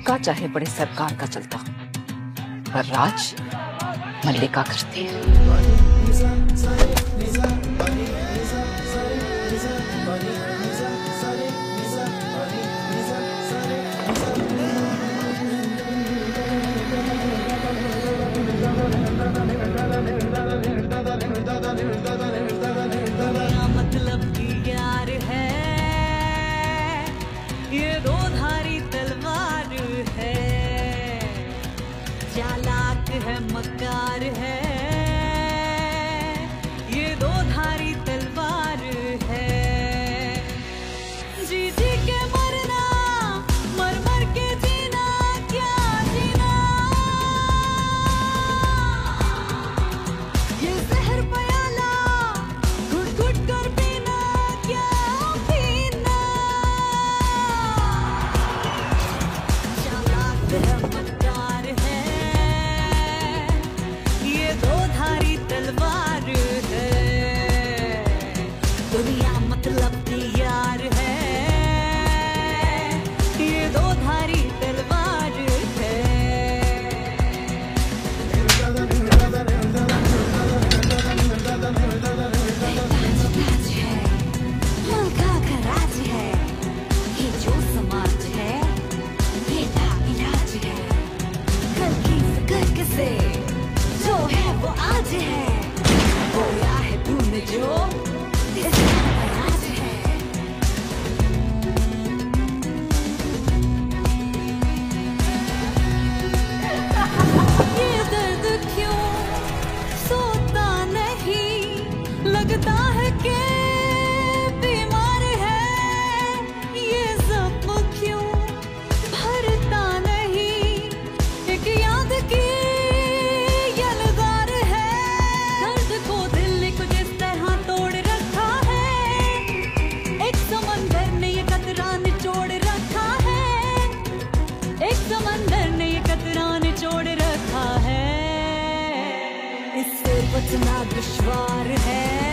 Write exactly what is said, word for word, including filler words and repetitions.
का चाहे बड़े सरकार का चलता, पर राज मल्लिका करती है। मतलब की यार है, ये दो धारी तलवार है, चालाक है मक्कार है, ये दो धारी तलवार है। जी जी के मरना, मर मर के जीना, क्या जीना, ये जहर प्याला घुट घुट कर पीना, क्या पीना, चालाक है मक्कार है, ये दो धारी तलवार है, दुनिया मतलब की यार है, ये दो धारी तलवार है। राज है, मलका का राज है, ये जो समाज है, ये था इलाज है, कल की फिक्र किसे, जो है वो आज है, बोया है तूने जो इसका राज है। ये दर्द क्यों सोता नहीं, लगता है कि बीमार है, ये जख्म क्यों भरता नहीं, एक याद की यलगार है, दर्द को दिल को जिस तरह तोड़ रखा है, एक समंदर ने ये कतरा निचोड़ रखा है, एक समंदर ने ये कतरा निचोड़ रखा है, इससे बचना दुश्वार है।